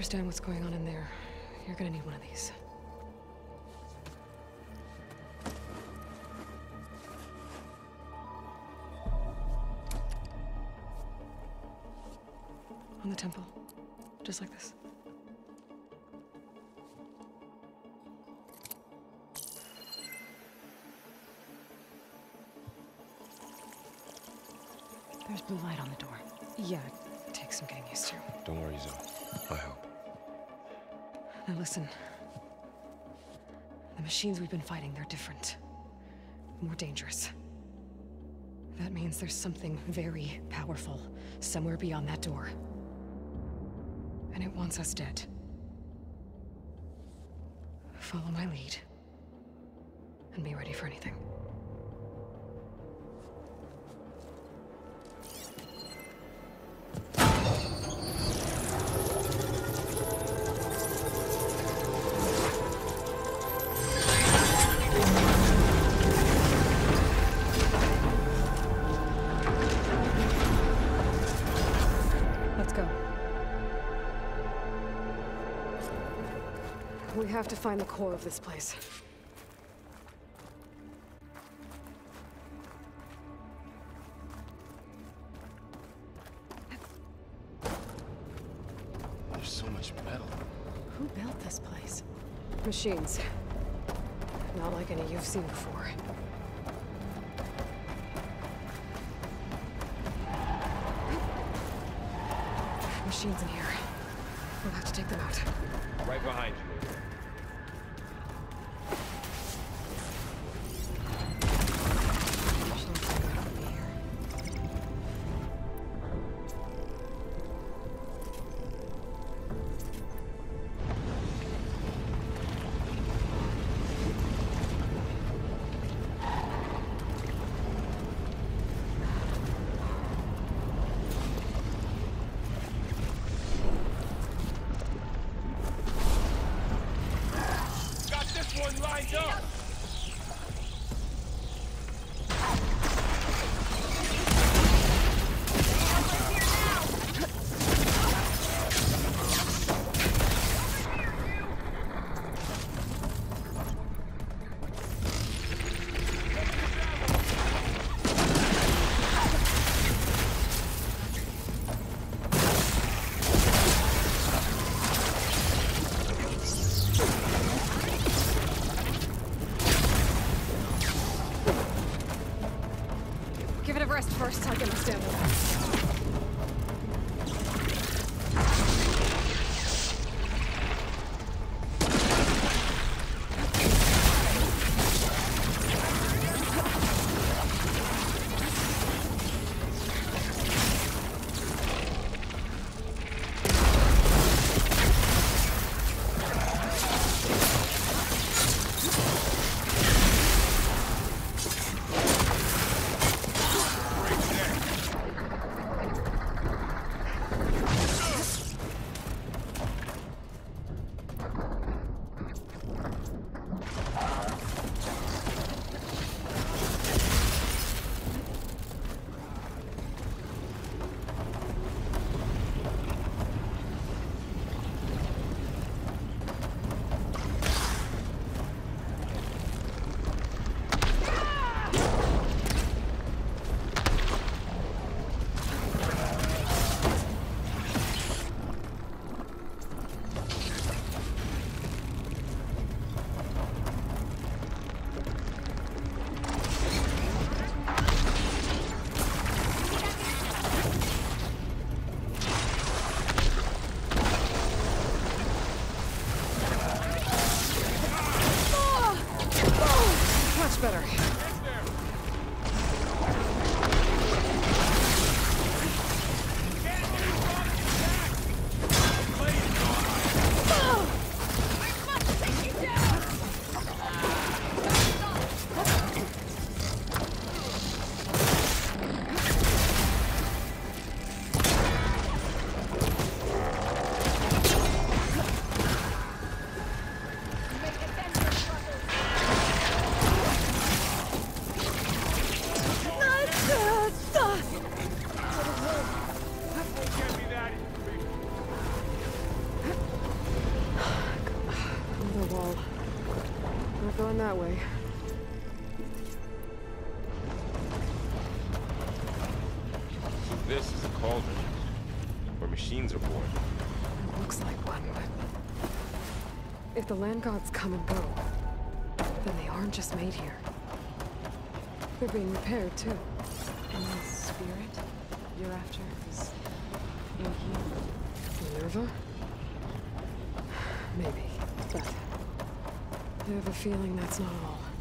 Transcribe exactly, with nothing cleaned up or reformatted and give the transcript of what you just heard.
understand what's going on in there, you're gonna need one of these. On the temple. Just like this. There's blue light on the door. Yeah, it takes some getting used to. Don't worry, Zoe. I help. Now listen. The machines we've been fighting, they're different. More dangerous. That means there's something very powerful somewhere beyond that door. And it wants us dead. Follow my lead. And be ready for anything. We have to find the core of this place. There's so much metal. Who built this place? Machines. Not like any you've seen before. Machines in here. We'll have to take them out. Right behind you. First, I can stand it. Not going that way. So this is a cauldron, where machines are born. It looks like one, but... if the land gods come and go, then they aren't just made here. They're being repaired, too. And the spirit you're after is in here? Minerva? Maybe, but I have a feeling that's not all.